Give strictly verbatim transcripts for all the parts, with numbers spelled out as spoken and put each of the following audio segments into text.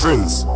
Friends.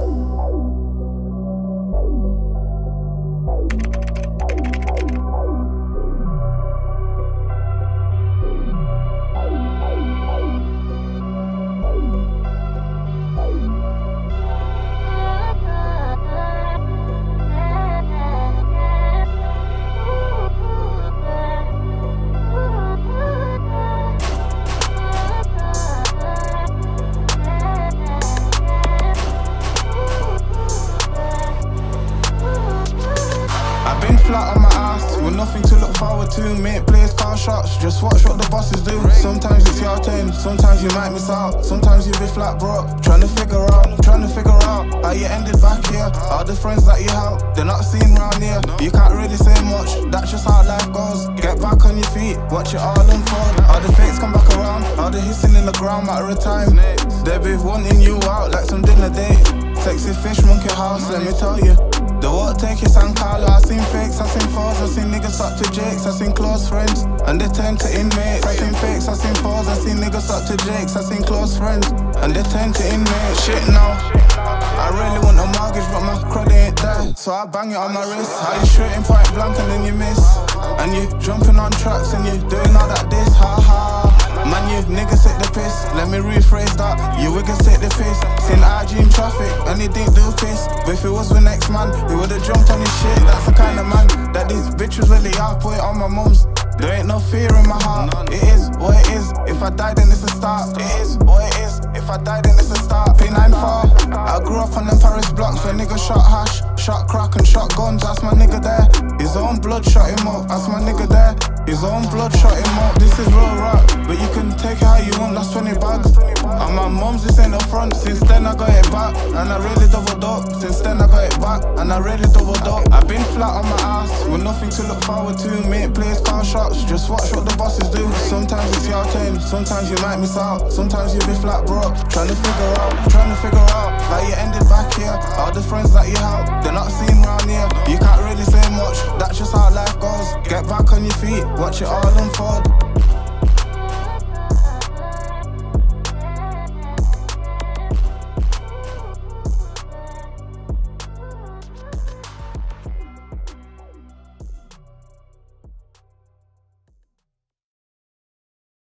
Flat on my ass, with nothing to look forward to. Mate plays car shots, just watch what the bosses do. Sometimes it's your turn, sometimes you might miss out. Sometimes you be flat broke, trying to figure out, trying to figure out how you ended back here. All the friends that you have, they're not seen round here. You can't really say much, that's just how life goes. Get back on your feet, watch it all unfold. All the fakes come back around, all the hissing in the ground matter of time. They be wanting you out like some dinner date. Sexy fish, monkey house, let me tell you. They won't take you San Carlo. I seen fakes, I seen fours, I seen niggas up to jakes, I seen close friends, and they turn to inmates. I seen fakes, I seen fours, I seen niggas up to jakes, I seen close friends, and they turn to inmates. Shit now, I really want a mortgage, but my credit ain't there, so I bang it on my wrist. How you shooting point blank and then you miss, and you jumping on tracks and you doing all that this, ha ha. Man, you niggas take the piss, let me rephrase that. You niggas take the piss, seen I G in traffic, and he didn't do piss. But if it was the next man, he would've jumped on his shit. That's the kind of man that these bitches really are. Put it on my mums, there ain't no fear in my heart. It is what it is, if I die then it's a start. It is what it is, if I die then it's a start. P nine four, I grew up on them Paris blocks where niggas shot hash, shot crack and shot guns. That's my nigga there, his own blood shot him up. That's my nigga there, his own blood shot him up. This is real rap, but you can take it how you want, that's twenty bags. And my mums, this ain't no front, since then I got it back. And I really doubled up, since then I got it back. And I really doubled up. I've been flat on my ass, with nothing to look forward to. Mate plays car shots, just watch what the bosses do. Sometimes it's your turn, sometimes you might miss out. Sometimes you be flat broke, trying to figure out, trying to figure out